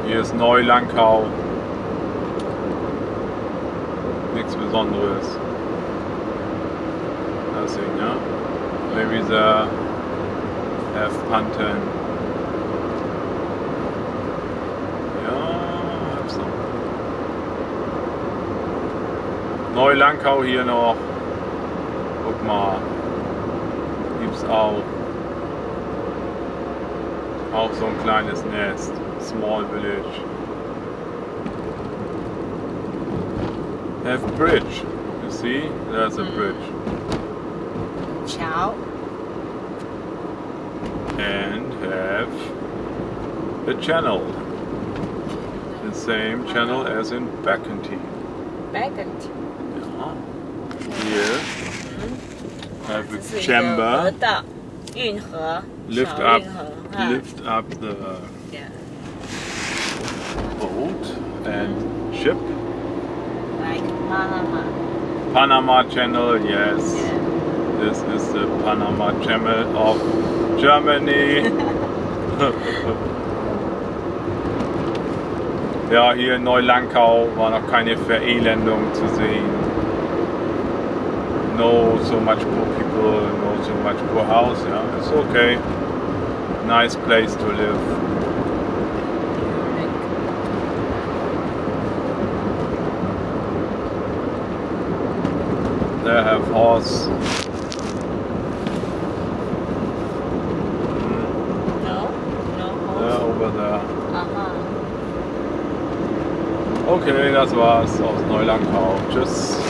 Hier ist Neu Lankau. Nichts Besonderes. Nothing, ja? Maybe they have Panten. Ja, have some. Neu Lankau hier noch. Guck mal. Gibt's auch. Auch so ein kleines Nest. Small village. Have a bridge. You see? There's a bridge. Ciao. And have a channel. The same channel as in Backenty. Backenty. Yeah. Here have a chamber. Lift up the boat and ship. Like Panama. Panama Channel, yes. Yeah. This is the Panama Channel of Germany. Ja, hier in Neu Lankau war noch keine Verelendung zu sehen. No so much poor people, no so much poor house. Yeah, it's okay. Nice place to live. They have horse. No horse. They're over there. Aha. Okay, das war's aus Neu Lankau. Tschüss.